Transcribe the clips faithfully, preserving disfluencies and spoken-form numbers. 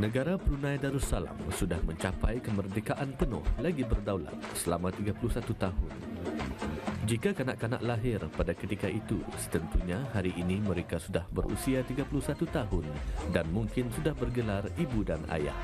Negara Brunei Darussalam sudah mencapai kemerdekaan penuh lagi berdaulat selama tiga puluh satu tahun. Jika kanak-kanak lahir pada ketika itu, setentunya hari ini mereka sudah berusia tiga puluh satu tahun dan mungkin sudah bergelar ibu dan ayah.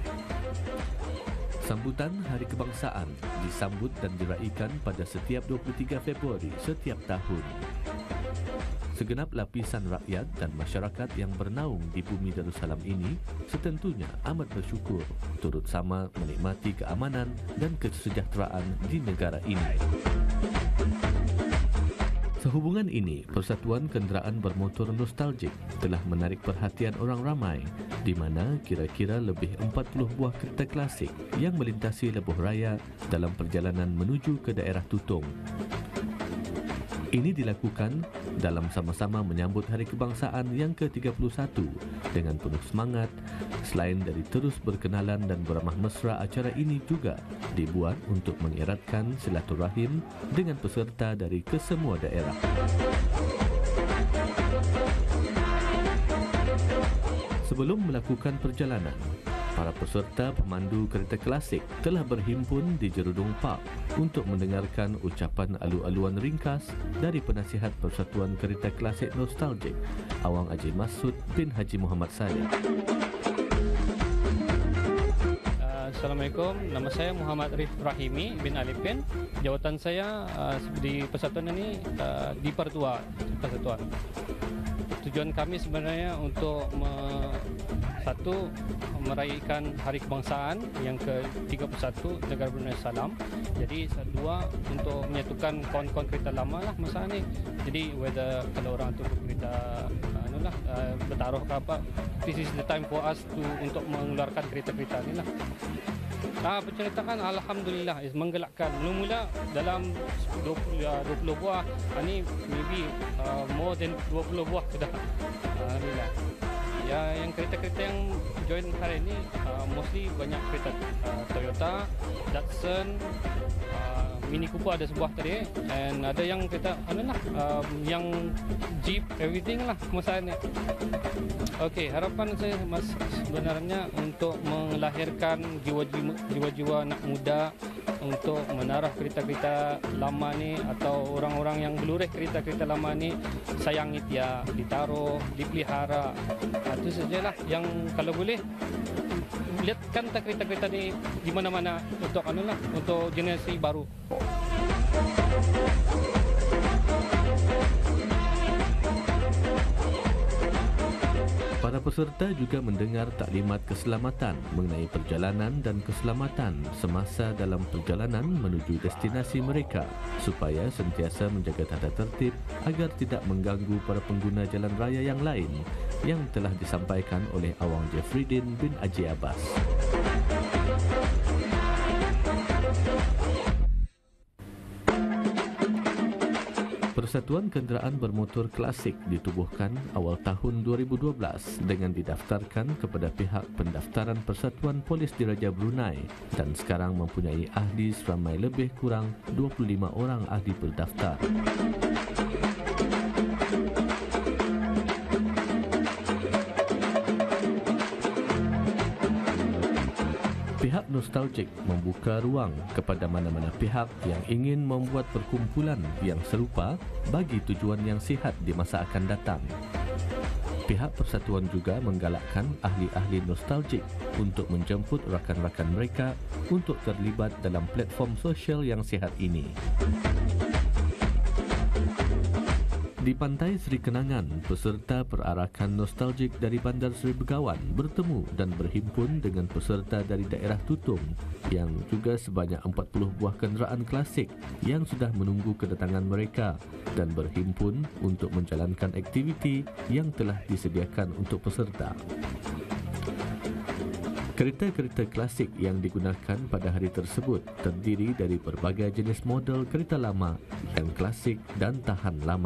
Sambutan Hari Kebangsaan disambut dan diraikan pada setiap dua puluh tiga Februari setiap tahun. Segenap lapisan rakyat dan masyarakat yang bernaung di bumi Darussalam ini setentunya amat bersyukur turut sama menikmati keamanan dan kesejahteraan di negara ini. Sehubungan ini, Persatuan Kenderaan Bermotor Nostalgic telah menarik perhatian orang ramai di mana kira-kira lebih empat puluh buah kereta klasik yang melintasi lebuh raya dalam perjalanan menuju ke daerah Tutong. Ini dilakukan dalam sama-sama menyambut Hari Kebangsaan yang ke tiga puluh satu dengan penuh semangat. Selain dari terus berkenalan dan beramah mesra, acara ini juga dibuat untuk mengeratkan silaturahim dengan peserta dari kesemua daerah. Sebelum melakukan perjalanan, para peserta pemandu kereta klasik telah berhimpun di Jerudong Park untuk mendengarkan ucapan alu-aluan ringkas dari penasihat Persatuan Kereta Klasik Nostalgic, Awang Haji Masud bin Haji Muhammad Saleh. Assalamualaikum, nama saya Muhammad Rif Rahimi bin Alipin. Jawatan saya uh, di persatuan ini uh, di Pertua Persatuan. Tujuan kami sebenarnya untuk me, satu meraihkan Hari Kebangsaan yang ke tiga puluh satu negara Brunei Darussalam. Jadi dua, untuk menyatukan kawan-kawan kereta lama lah masa ni. Jadi whether kalau orang tu berkereta anu lah, uh, bertaruh ke apa, this is the time for us to untuk mengeluarkan kereta-kereta ni lah. Ah, penceritaan alhamdulillah is menggelakkan. Mula-mula dalam dua puluh buah, ah, ni maybe uh, more than dua puluh buah sudah. Alhamdulillah. Ya, yang kereta-kereta yang join hari ini uh, mostly banyak kereta uh, Toyota, Datsun, uh, Mini Cooper ada sebuah tadi, and ada yang kereta anu lah, uh, yang Jeep, everything lah masa ni. Okey, harapan saya mas sebenarnya untuk melahirkan jiwa-jiwa anak muda untuk menarah kereta-kereta lama ni atau orang-orang yang belureh kereta-kereta lama ni, sayangi dia, ditaruh, dipelihara. Nah, itu sajalah yang kalau boleh lihatkan kereta-kereta ni di mana-mana untuk anu lah, untuk generasi baru. Para peserta juga mendengar taklimat keselamatan mengenai perjalanan dan keselamatan semasa dalam perjalanan menuju destinasi mereka supaya sentiasa menjaga tata tertib agar tidak mengganggu para pengguna jalan raya yang lain yang telah disampaikan oleh Awang Jeffrydin bin Haji Abbas. Persatuan Kenderaan Bermotor Klasik ditubuhkan awal tahun dua ribu dua belas dengan didaftarkan kepada pihak pendaftaran Persatuan Polis Diraja Brunei dan sekarang mempunyai ahli seramai lebih kurang dua puluh lima orang ahli berdaftar. Pihak Nostalgic membuka ruang kepada mana-mana pihak yang ingin membuat perkumpulan yang serupa bagi tujuan yang sihat di masa akan datang. Pihak persatuan juga menggalakkan ahli-ahli Nostalgic untuk menjemput rakan-rakan mereka untuk terlibat dalam platform sosial yang sihat ini. Di Pantai Seri Kenangan, peserta perarakan Nostalgic dari Bandar Seri Begawan bertemu dan berhimpun dengan peserta dari daerah Tutong yang juga sebanyak empat puluh buah kenderaan klasik yang sudah menunggu kedatangan mereka dan berhimpun untuk menjalankan aktiviti yang telah disediakan untuk peserta. Kereta-kereta klasik yang digunakan pada hari tersebut terdiri dari berbagai jenis model kereta lama yang klasik dan tahan lama.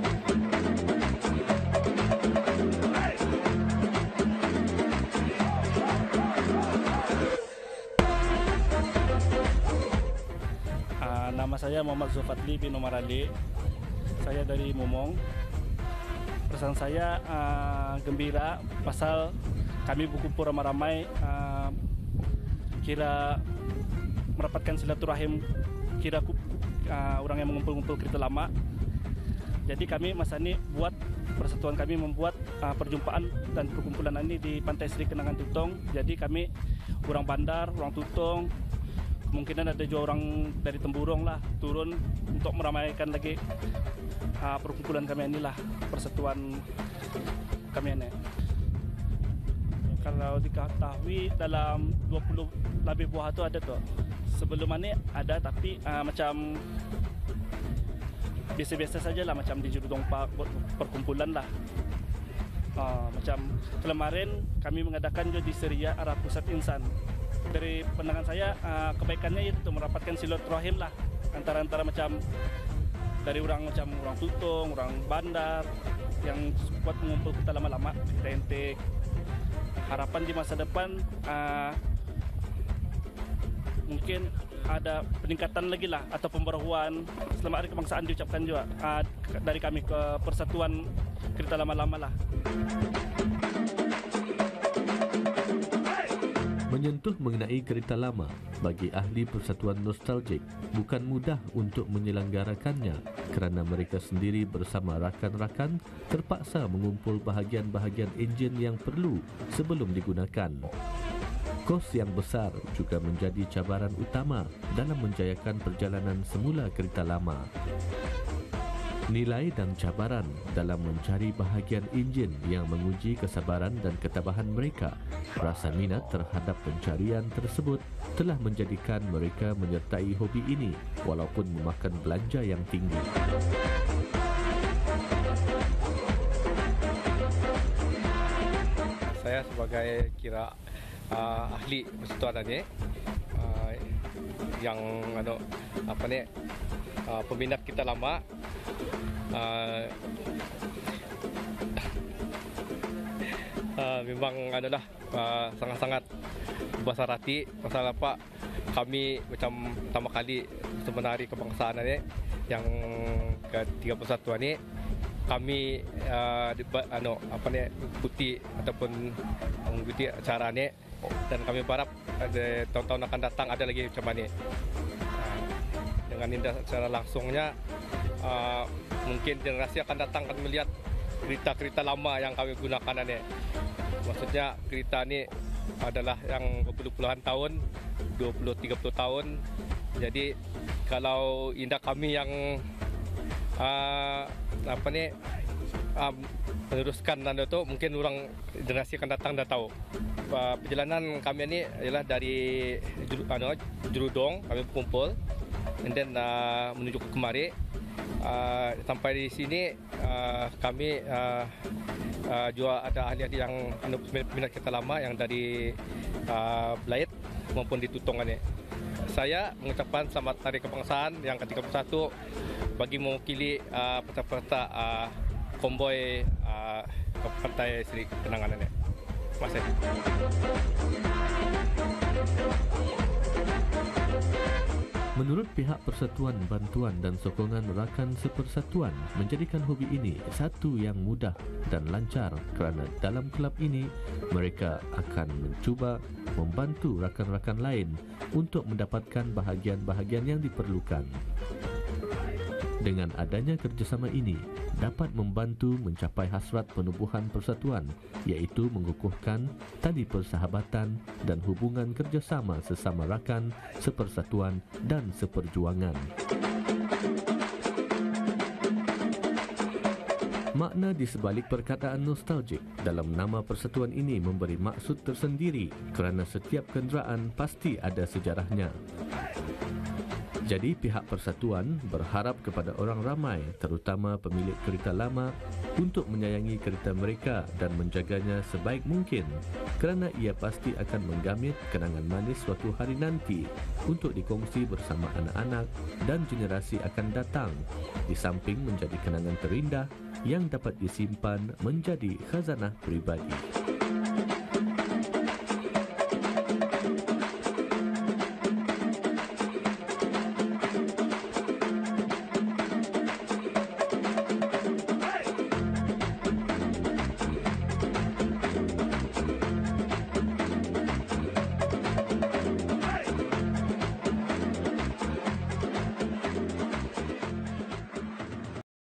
Uh, nama saya Muhammad Zulfatli bin Omar Ali. Saya dari Mumong. Perasaan saya uh, gembira pasal kami berkumpul ramai-ramai, uh, kira merapatkan silaturahim, kira uh, orang yang mengumpul-ngumpul kereta lama. Jadi kami masa ini buat persatuan kami membuat uh, perjumpaan dan perkumpulan ini di Pantai Sri Kenangan Tutong. Jadi kami orang Bandar, orang Tutong, kemungkinan ada juga orang dari Temburong lah turun untuk meramaikan lagi uh, perkumpulan kami inilah, persatuan kami ini. Kalau diketahui dalam dua puluh lebih buah itu ada tuh. Sebelum ini ada tapi uh, macam biasa-biasa saja lah, macam di Jurudong perkumpulan lah. Uh, macam kemarin kami mengadakan juga di Seria Arah Pusat Insan. Dari pandangan saya uh, kebaikannya itu merapatkan silaturahim lah antara-antara macam dari orang macam orang Tutong, orang Bandar yang buat mengumpul kita lama-lama kita ente. Harapan di masa depan uh, mungkin ada peningkatan lagi lah atau pembaruan Selamat Hari Kebangsaan diucapkan juga uh, dari kami ke Persatuan Kereta Lama-Lama lah. Menyentuh mengenai kereta lama bagi ahli Persatuan Nostalgic bukan mudah untuk menyelenggarakannya kerana mereka sendiri bersama rakan-rakan terpaksa mengumpul bahagian-bahagian enjin yang perlu sebelum digunakan. Kos yang besar juga menjadi cabaran utama dalam menjayakan perjalanan semula kereta lama. Nilai dan cabaran dalam mencari bahagian enjin yang menguji kesabaran dan ketabahan mereka, rasa minat terhadap pencarian tersebut telah menjadikan mereka menyertai hobi ini walaupun memakan belanja yang tinggi. Saya sebagai kira uh, ahli persatuan ini uh, yang ano apa ni uh, peminat kita lama. Uh, uh, memang adalah uh, sangat-sangat besar hati pasal apa kami macam pertama kali Sempena Hari Kebangsaan ini yang ke tiga puluh satu ini kami uh, di, ano apa ni ikuti ataupun mengikuti acara ini dan kami berharap ada tahun-tahun akan datang ada lagi macam ni. Uh, dengan indah secara langsungnya uh, mungkin generasi akan datang akan melihat kereta-kereta lama yang kami gunakan ini. Maksudnya kereta ini adalah yang berpuluh-puluhan tahun, dua puluh tiga puluh tahun. Jadi kalau indah kami yang uh, apa ni uh, meneruskan dan itu mungkin orang generasi akan datang dah tahu. Uh, perjalanan kami ini adalah dari ano, Jurudong kami berkumpul and then uh, menuju ke kemari. Uh, sampai di sini uh, kami uh, uh, juga ada ahli-ahli yang peminat kereta lama yang dari uh, Belait maupun di Tutong ini. Saya mengucapkan Selamat Hari Kebangsaan yang ke tiga puluh satu bagi mewakili uh, peserta uh, konvoy uh, ke Pantai Sri Kenangan ini. Terima kasih. Menurut pihak Persatuan, bantuan dan sokongan rakan sepersatuan menjadikan hobi ini satu yang mudah dan lancar kerana dalam kelab ini mereka akan mencuba membantu rakan-rakan lain untuk mendapatkan bahagian-bahagian yang diperlukan. Dengan adanya kerjasama ini dapat membantu mencapai hasrat penubuhan persatuan, iaitu mengukuhkan tali persahabatan dan hubungan kerjasama sesama rakan, sepersatuan dan seperjuangan. Makna di sebalik perkataan nostalgic dalam nama persatuan ini memberi maksud tersendiri kerana setiap kenderaan pasti ada sejarahnya. Jadi pihak persatuan berharap kepada orang ramai, terutama pemilik kereta lama, untuk menyayangi kereta mereka dan menjaganya sebaik mungkin kerana ia pasti akan menggamit kenangan manis suatu hari nanti untuk dikongsi bersama anak-anak dan generasi akan datang, di samping menjadi kenangan terindah yang dapat disimpan menjadi khazanah peribadi.